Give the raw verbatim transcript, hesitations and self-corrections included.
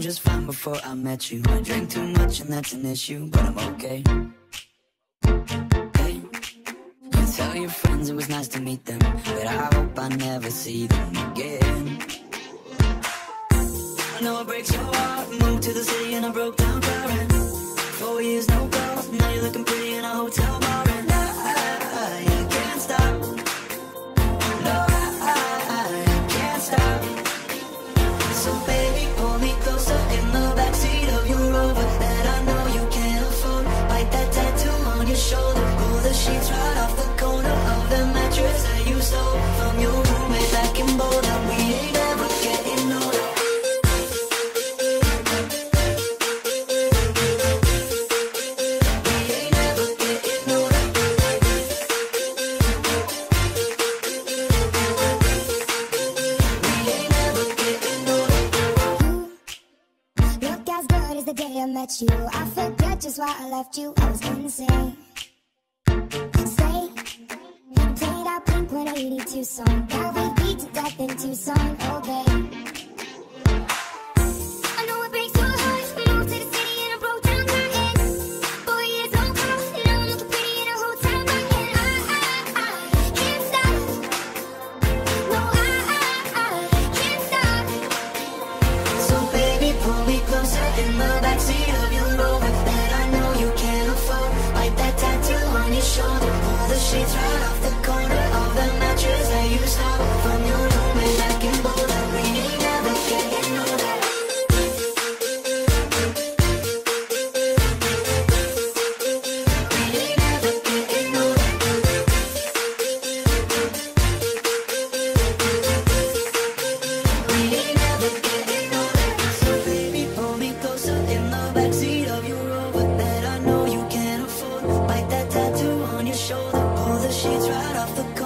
just fine before I met you. I drink too much and that's an issue, but I'm okay. Hey, you tell your friends it was nice to meet them, but I hope I never see them again. I know it breaks your heart. Moved to the city and I broke down crying. Four years, no calls. Now you're looking pretty in a hotel bar, and I, I, I can't stop. No, I, I, I can't stop. So baby, pull me closer in the backseat of your Rover that I know you can't afford. Bite that tattoo on your shoulder. Pull the sheets right off the corner of the mattress that you stole from your roommate back in Boulder. We ain't ever getting older. The day I met you, I forget just why I left you. I was insane. Stay, played our Blink one eighty-two song. Now we beat to death in Tucson, oh babe. I know it breaks your heart. Moved to the city and I broke down crying. Four years, no calls, and I'm looking pretty in a hotel room. And I, I, I can't stop. No, I, I, I can't stop. So baby, pull me closer in the backseat of your Rover that I know you can't afford. Bite that tattoo on your shoulder. Pull the sheets right off the corner of the mattress that you stole from your roommate back in Boulder. We ain't never getting older. We ain't never getting older. We ain't never getting older. So baby, pull me closer in the backseat of your Rover that I know you can't afford. Bite that tattoo on your shoulder. Pull the sheets right off the